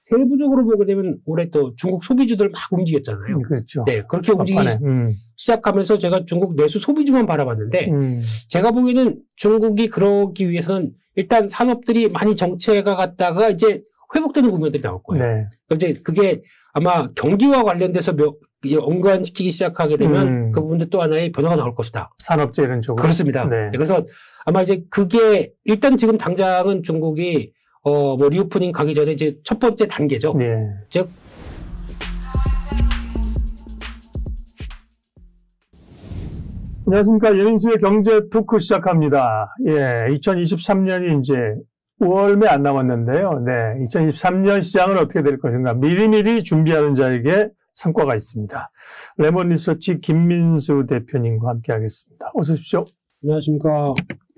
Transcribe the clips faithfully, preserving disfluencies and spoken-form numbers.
세부적으로 보게 되면 올해 또 중국 소비주들 막 움직였잖아요. 음, 그렇죠. 네, 그렇게 움직이기 음. 시작하면서 제가 중국 내수 소비주만 바라봤는데 음. 제가 보기에는 중국이 그러기 위해서는 일단 산업들이 많이 정체가 갔다가 이제 회복되는 국면들이 나올 거예요. 네. 이제 그게 아마 경기와 관련돼서 몇, 연관시키기 시작하게 되면 음. 그 부분도 또 하나의 변화가 나올 것이다. 산업재 이런 쪽으로. 그렇습니다. 네. 그래서 아마 이제 그게 일단 지금 당장은 중국이 어, 뭐 리오프닝 가기 전에 이제 첫 번째 단계죠. 네. 즉 안녕하십니까. 예민수의 경제 토크 시작합니다. 예, 이천이십삼 년이 이제 오월 매 안 남았는데요. 네, 이천이십삼 년 시장은 어떻게 될 것인가 미리미리 준비하는 자에게 성과가 있습니다. 레몬 리서치 김민수 대표님과 함께 하겠습니다. 어서 오십시오. 안녕하십니까.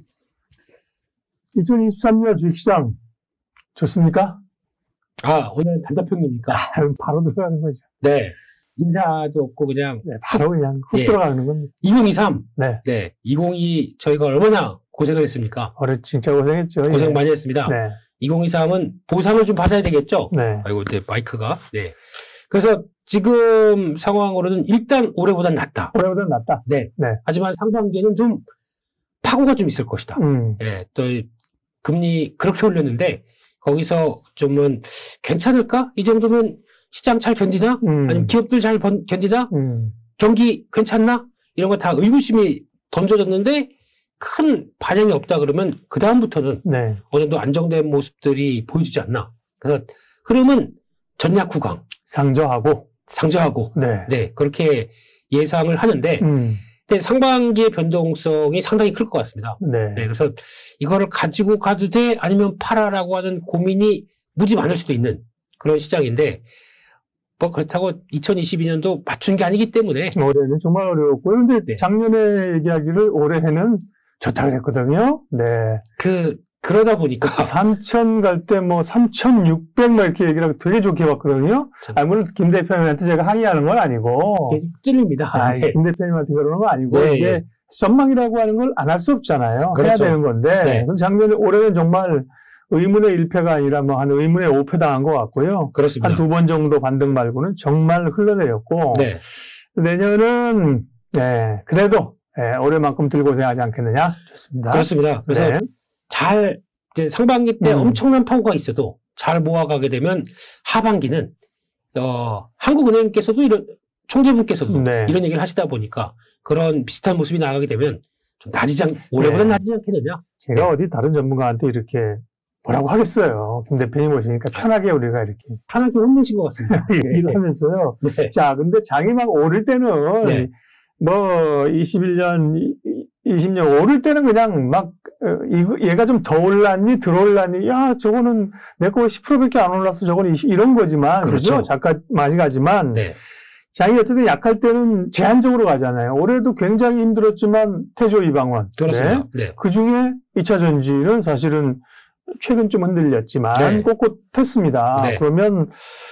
이천이십삼 년 주식시장 좋습니까? 아, 오늘 단답형입니까? 아, 바로 들어가는 거죠. 네. 인사도 없고 그냥. 네, 바로 그냥 훅 네. 들어가는 겁니다. 이천이십삼. 네. 네. 이천이십이 저희가 얼마나 고생을 했습니까? 올해 진짜 고생했죠. 고생 예. 많이 했습니다. 네. 이천이십삼은 보상을 좀 받아야 되겠죠? 네. 아이고, 네, 마이크가. 네. 그래서 지금 상황으로는 일단 올해보단 낫다. 올해보단 낫다. 네. 네. 하지만 상반기에는 좀 파고가 좀 있을 것이다. 음. 네. 또 금리 그렇게 올렸는데 거기서 좀은 괜찮을까? 이 정도면 시장 잘 견디나? 음. 아니면 기업들 잘 번, 견디나? 음. 경기 괜찮나? 이런 거 다 의구심이 던져졌는데 큰 반영이 없다 그러면 그 다음부터는 네. 어느 정도 안정된 모습들이 보여주지 않나. 그래서 흐름은 전략 구강. 상저하고. 상저하고. 네. 네. 그렇게 예상을 하는데 음. 근데 상반기의 변동성이 상당히 클 것 같습니다. 네. 네. 그래서 이거를 가지고 가도 돼? 아니면 팔아라고 하는 고민이 무지 많을 수도 있는 그런 시장인데 뭐 그렇다고 이천이십이 년도 맞춘 게 아니기 때문에 올해는 정말 어려웠고 그런데 네. 작년에 얘기하기를 올해는 좋다 그랬거든요. 네. 그 그러다 보니까 삼천 갈 때 뭐 삼천육백 막 이렇게 얘기를 하고 되게 좋게 봤거든요. 아, 물론 김 대표님한테 제가 항의하는 건 아니고 찔립니다. 아, 네. 김 대표님한테 그러는 건 아니고 네. 이제 전망이라고 하는 걸 안 할 수 없잖아요. 그렇죠. 해야 되는 건데 네. 작년에 올해는 정말 의문의 일 패가 아니라 뭐 한 의문의 오 패 당한 것 같고요. 그렇습니다. 한 두 번 정도 반등 말고는 정말 흘러내렸고 네. 내년은 네, 그래도 네, 올해만큼 들고생하지 않겠느냐? 좋습니다. 그렇습니다. 그래서 네. 잘 이제 상반기 때 음. 엄청난 파고가 있어도 잘 모아가게 되면 하반기는 어, 한국은행께서도 이런 총재분께서도 네. 이런 얘기를 하시다 보니까 그런 비슷한 모습이 나가게 되면 좀 낮이지 않, 올해보다 네. 낮이지 않겠느냐? 제가 네. 어디 다른 전문가한테 이렇게 뭐라고 하겠어요. 김 대표님 오시니까 편하게 우리가 이렇게. 편하게 혼내신 것 같습니다. 얘기를 네. 하면서요. 네. 자, 근데 장이 막 오를 때는 네. 뭐 이십일 년, 이십 년 오를 때는 그냥 막 이거 얘가 좀 더 올랐니 들어올랐니 야 저거는 내 거 십 퍼센트밖에 안 올랐어 저거는 이십 이런 거지만 그렇죠. 그렇죠? 잠깐 많이 가지만 네. 장이 어쨌든 약할 때는 제한적으로 가잖아요. 올해도 굉장히 힘들었지만 태조 이방원. 그렇습니다. 네. 네. 그중에 이 차 전지는 사실은 최근 좀 흔들렸지만 네. 꼿꼿했습니다. 네. 그러면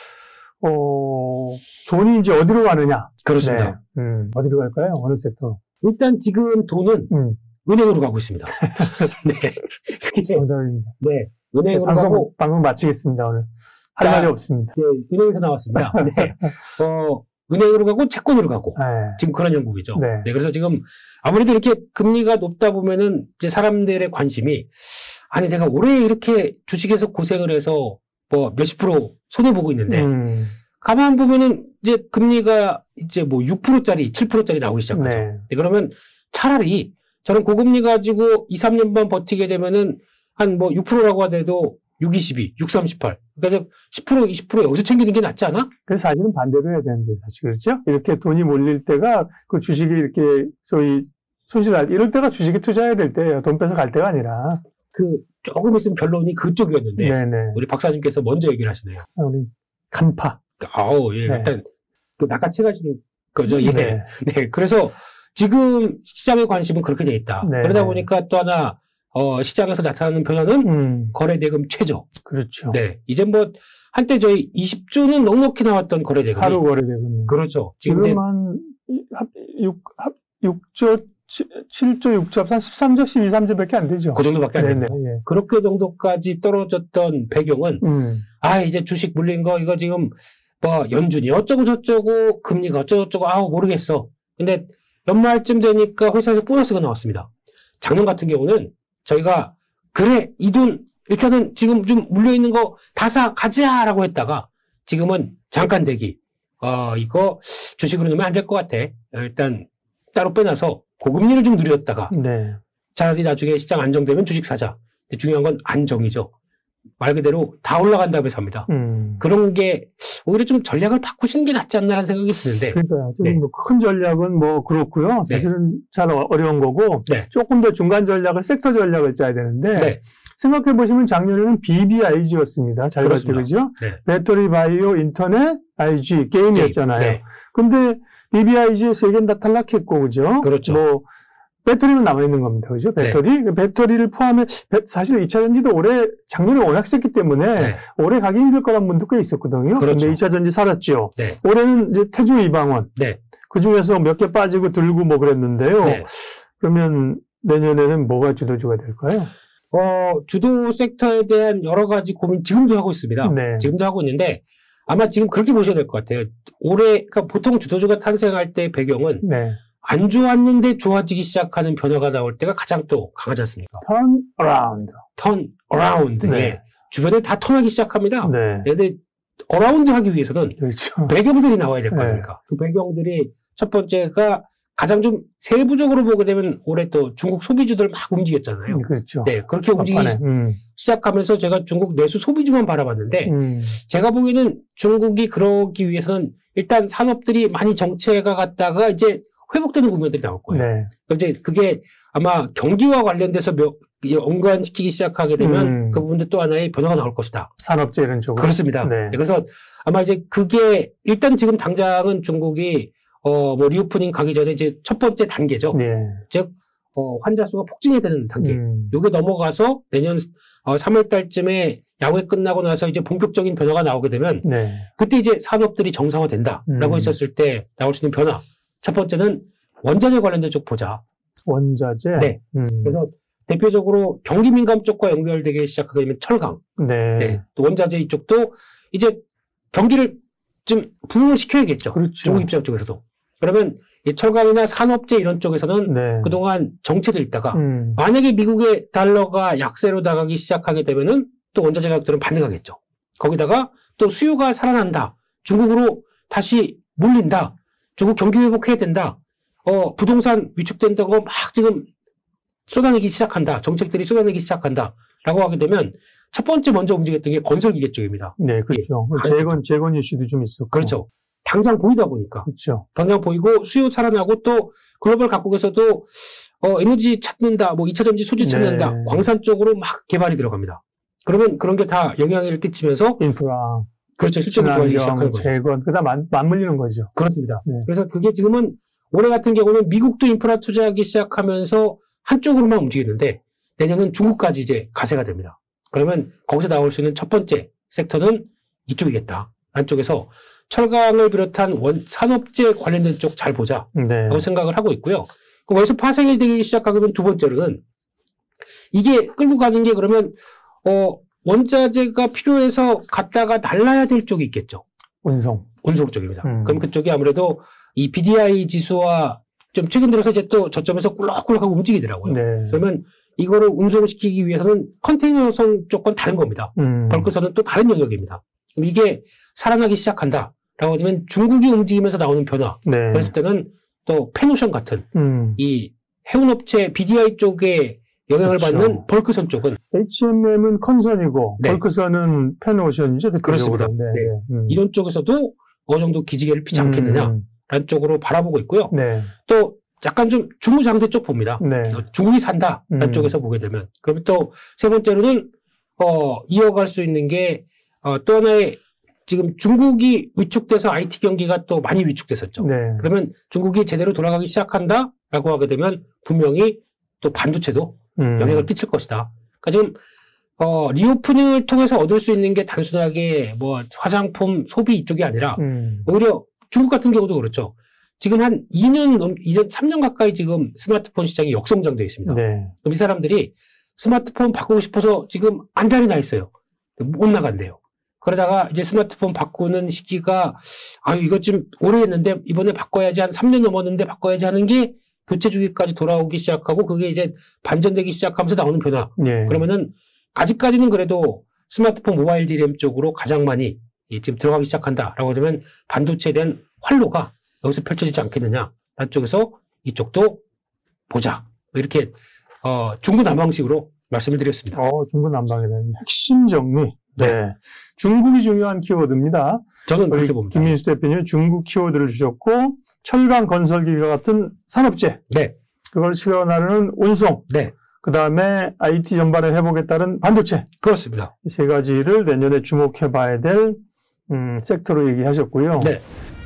어, 돈이 이제 어디로 가느냐? 그렇습니다. 네. 음, 어디로 갈까요? 어느 섹터? 일단 지금 돈은 음. 은행으로 가고 있습니다. 네. 정답입니다. 네. 은행으로 방송, 가고. 방송 마치겠습니다, 오늘. 할 자, 말이 없습니다. 네. 은행에서 나왔습니다. 네. 어, 은행으로 가고 채권으로 가고. 네. 지금 그런 형국이죠. 네. 네. 그래서 지금 아무래도 이렇게 금리가 높다 보면은 이제 사람들의 관심이 아니, 내가 올해 이렇게 주식에서 고생을 해서 뭐 몇십 프로 손해보고 있는데, 음. 가만 보면은 이제 금리가 이제 뭐 육 퍼센트짜리, 칠 퍼센트짜리 나오기 시작하죠. 네. 네, 그러면 차라리 저는 고금리 가지고 이, 삼 년만 버티게 되면은 한 뭐 육 퍼센트라고 하더라도 육 이십이, 육 삼십팔. 그러니까 십 퍼센트, 이십 퍼센트 여기서 챙기는 게 낫지 않아? 그래서 사실은 반대로 해야 되는데, 사실 그렇죠? 이렇게 돈이 몰릴 때가 그 주식이 이렇게 소위 손실할, 이럴 때가 주식에 투자해야 될 때예요. 돈 빼서 갈 때가 아니라. 그 조금 있으면 결론이 그쪽이었는데 네네. 우리 박사님께서 먼저 얘기를 하시네요. 우리 간파. 아우 예, 네. 일단 그 낚아채 가시는 거죠. 예. 네. 네. 그래서 지금 시장의 관심은 그렇게 돼 있다. 네. 그러다 보니까 또 하나 어, 시장에서 나타나는 변화는 음. 거래대금 최저. 그렇죠. 네. 이제 뭐 한때 저희 이십 조는 넉넉히 나왔던 거래대금이 하루 거래대금. 그렇죠. 지금 한 육 조 칠조, 육조, 한 십삼조, 십이삼조밖에 안 되죠. 그 정도밖에 안 됩니다. 예. 그렇게 정도까지 떨어졌던 배경은 음. 아 이제 주식 물린 거 이거 지금 뭐 연준이 어쩌고 저쩌고 금리가 어쩌고 저쩌고 아우 모르겠어. 근데 연말쯤 되니까 회사에서 보너스가 나왔습니다. 작년 같은 경우는 저희가 그래 이 돈 일단은 지금 좀 물려있는 거 다 사 가자라고 했다가 지금은 잠깐 대기. 어 이거 주식으로 넣으면 안 될 것 같아. 일단 따로 빼놔서 고금리를 좀 누렸다가 네. 차라리 나중에 시장 안정되면 주식 사자. 근데 중요한 건 안정이죠. 말 그대로 다 올라간 다음에 삽니다. 음. 그런 게 오히려 좀 전략을 바꾸시는 게 낫지 않나라는 생각이 드는데. 그러니까요. 네. 뭐 큰 전략은 뭐 그렇고요. 사실은 네. 잘 어려운 거고 네. 조금 더 중간 전략을 섹터 전략을 짜야 되는데 네. 생각해 보시면 작년에는 비비아이지였습니다. 잘 봤을 때 그죠? 네. 배터리, 바이오, 인터넷, 아이지 게임이었잖아요. 네. 근데 비비아이지의 세 개는 다 탈락했고 그죠? 그렇죠. 뭐 배터리는 남아있는 겁니다. 그죠? 배터리? 네. 배터리를 포함해, 사실 이차 전지도 올해, 작년에 워낙 셌기 때문에 네. 올해 가기 힘들 거란 분도 꽤 있었거든요. 그렇죠. 근데 이차 전지 살았죠. 네. 올해는 이제 태주 이방원. 네. 그 중에서 몇 개 빠지고 들고 뭐 그랬는데요. 네. 그러면 내년에는 뭐가 주도주가 될까요? 어, 주도 섹터에 대한 여러 가지 고민 지금도 하고 있습니다. 네. 지금도 하고 있는데 아마 지금 그렇게 보셔야 될 것 같아요. 올해, 그러니까 보통 주도주가 탄생할 때 배경은 네. 안 좋았는데 좋아지기 시작하는 변화가 나올 때가 가장 또 강하지 않습니까? turn around. turn around. 네. 예. 주변을 다 턴하기 시작합니다. 네. 근데 어라운드 하기 위해서는 그렇죠. 배경들이 나와야 될 거 아닙니까? 네. 그 배경들이 첫 번째가 가장 좀 세부적으로 보게 되면 올해 또 중국 소비주들 막 움직였잖아요. 음, 그렇죠. 네, 그렇게 움직이기 음. 시작하면서 제가 중국 내수 소비주만 바라봤는데 음. 제가 보기에는 중국이 그러기 위해서는 일단 산업들이 많이 정체가 갔다가 이제 회복되는 국면들이 나올 거예요. 네. 그럼 이제 그게 아마 경기와 관련돼서 몇, 연관시키기 시작하게 되면 음. 그 부분도 또 하나의 변화가 나올 것이다. 산업재 이런 쪽으로. 그렇습니다. 네. 그래서 아마 이제 그게 일단 지금 당장은 중국이 어, 뭐 리오프닝 가기 전에 이제 첫 번째 단계죠. 네. 즉, 어, 환자 수가 폭증해야 되는 단계. 음. 요게 넘어가서 내년 어, 삼월 달쯤에 야후회 끝나고 나서 이제 본격적인 변화가 나오게 되면 네. 그때 이제 산업들이 정상화된다라고 음. 했었을 때 나올 수 있는 변화. 첫 번째는 원자재 관련된 쪽 보자. 원자재? 네. 음. 그래서 대표적으로 경기 민감 쪽과 연결되기 시작하게 되면 철강. 네. 네. 또 원자재 이쪽도 이제 경기를 좀 부흥을 시켜야겠죠. 그렇죠. 중국 입장 쪽에서도. 그러면 이 철강이나 산업재 이런 쪽에서는 네. 그동안 정체돼 있다가 음. 만약에 미국의 달러가 약세로 나가기 시작하게 되면은 또 원자재 가격들은 반등하겠죠. 거기다가 또 수요가 살아난다. 중국으로 다시 몰린다. 중국 경기 회복해야 된다. 어, 부동산 위축된다고 막 지금 쏟아내기 시작한다. 정책들이 쏟아내기 시작한다. 라고 하게 되면 첫 번째 먼저 움직였던 게 건설기계 쪽입니다. 네, 그렇죠. 예, 재건, 재건 이슈도 좀 있었고. 그렇죠. 당장 보이다 보니까. 그렇죠. 당장 보이고 수요 살아나고 또 글로벌 각국에서도 어, 에너지 찾는다, 뭐 이차 전지 소재 찾는다, 네. 광산 쪽으로 막 개발이 들어갑니다. 그러면 그런 게 다 영향을 끼치면서 인프라. 그렇죠. 실적이 좋아지기 시작하는 거죠. 재건, 그다음 맞, 맞물리는 거죠. 그렇습니다. 네. 그래서 그게 지금은 올해 같은 경우는 미국도 인프라 투자하기 시작하면서 한쪽으로만 움직이는데 내년은 중국까지 이제 가세가 됩니다. 그러면 거기서 나올 수 있는 첫 번째 섹터는 이쪽이겠다. 안쪽에서 철강을 비롯한 원, 산업재 관련된 쪽 잘 보자. 네. 라고 생각을 하고 있고요. 그럼 여기서 파생이 되기 시작하게 되면 두 번째로는 이게 끌고 가는 게 그러면, 어, 원자재가 필요해서 갔다가 날라야 될 쪽이 있겠죠. 운송. 운송 쪽입니다. 음. 그럼 그쪽이 아무래도 이 비디아이 지수와 좀 최근 들어서 이제 또 저점에서 꿀럭꿀럭하고 움직이더라고요. 네. 그러면 이거를 운송시키기 위해서는 컨테이너선 쪽과는 다른 겁니다. 음. 벌크선은 또 다른 영역입니다. 그럼 이게 살아나기 시작한다라고 하면 중국이 움직이면서 나오는 변화. 네. 그랬을 때는 또 페노션 같은 음. 이 해운업체 비디아이 쪽에 영향을 그렇죠. 받는 벌크선 쪽은 에이치엠엠은 컨선이고 네. 벌크선은 페노션이죠. 그렇습니다. 네. 네. 음. 이런 쪽에서도 어느 정도 기지개를 피지 않겠느냐라는 음. 쪽으로 바라보고 있고요. 네. 또 약간 좀 중무장대 쪽 봅니다. 네. 중국이 산다라는 음. 쪽에서 보게 되면 그리고 또 세 번째로는 어, 이어갈 수 있는 게 어, 또 하나의 지금 중국이 위축돼서 아이티 경기가 또 많이 위축됐었죠. 네. 그러면 중국이 제대로 돌아가기 시작한다라고 하게 되면 분명히 또 반도체도 음. 영향을 끼칠 것이다. 그러니까 지금 어, 리오프닝을 통해서 얻을 수 있는 게 단순하게 뭐 화장품 소비 이쪽이 아니라 음. 오히려 중국 같은 경우도 그렇죠. 지금 한 이 년 넘, 이 년, 삼 년 가까이 지금 스마트폰 시장이 역성장되어 있습니다. 네. 그럼 이 사람들이 스마트폰 바꾸고 싶어서 지금 안달이 나 있어요. 못 나간대요. 그러다가 이제 스마트폰 바꾸는 시기가, 아유, 이것 좀 오래 했는데 이번에 바꿔야지, 한 삼 년 넘었는데 바꿔야지 하는 게 교체 주기까지 돌아오기 시작하고, 그게 이제 반전되기 시작하면서 나오는 변화. 네. 그러면은 아직까지는 그래도 스마트폰 모바일 디램 쪽으로 가장 많이 지금 들어가기 시작한다라고 하면 반도체에 대한 활로가 여기서 펼쳐지지 않겠느냐. 라는 쪽에서 이쪽도 보자. 이렇게 어, 중구난방식으로 말씀을 드렸습니다. 어, 중구난방에 대한 핵심 정리. 네. 네. 중국이 중요한 키워드입니다. 저는 그렇게 봅니다. 김민수 대표님이 중국 키워드를 주셨고, 철강 건설기가 같은 산업재. 네. 그걸 치러나르는 운송. 네. 그 다음에 아이티 전반의 회복에 따른 반도체. 그렇습니다. 이 세 가지를 내년에 주목해 봐야 될, 음, 섹터로 얘기하셨고요. 네.